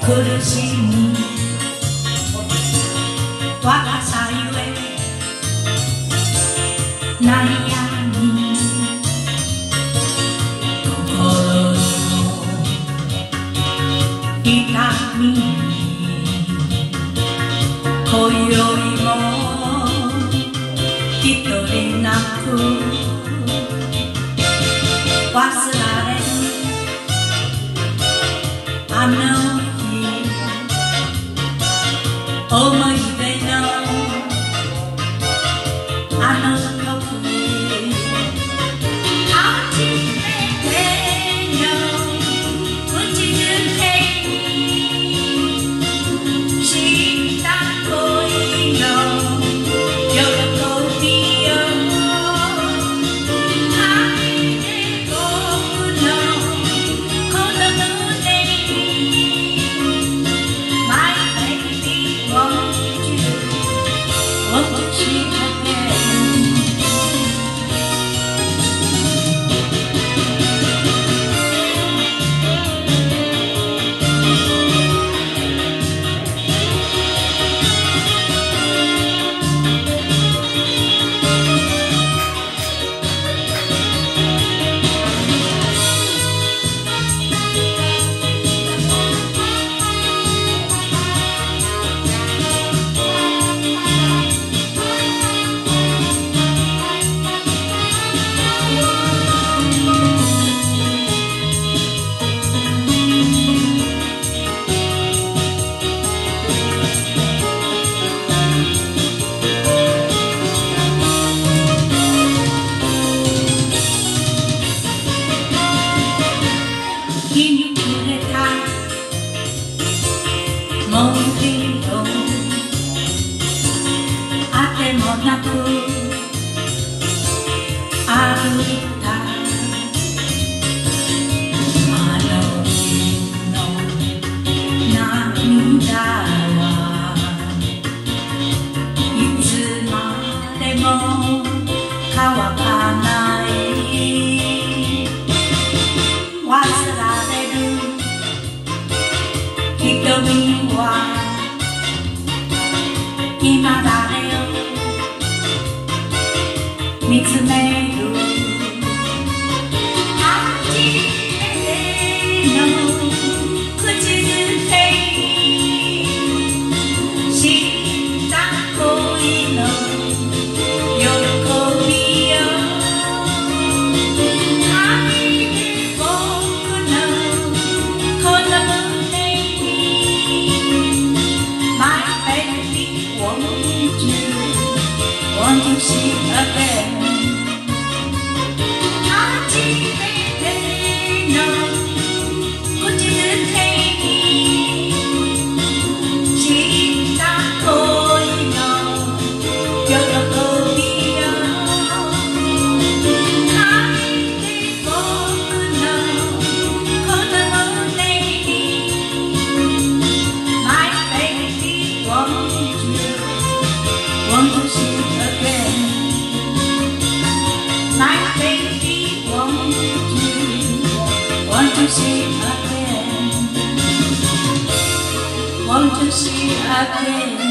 苦しむ若さゆえ悩み心の痛み今宵も一人泣く忘れるあの日思い出のあの時初めての口づけにした恋の喜びよ愛で僕のこの胸に My baby won't you see againもう一度あてもなく歩いたあの日の涙はいつまでも乾かない忘れる瞳は今誰を見つめる初めての口づけにした恋の喜びよ愛で僕のこのWant to see again 初めての口づけにした恋の喜びよ愛で僕のこの胸に My baby won't you see again My baby won't you see again Want to see again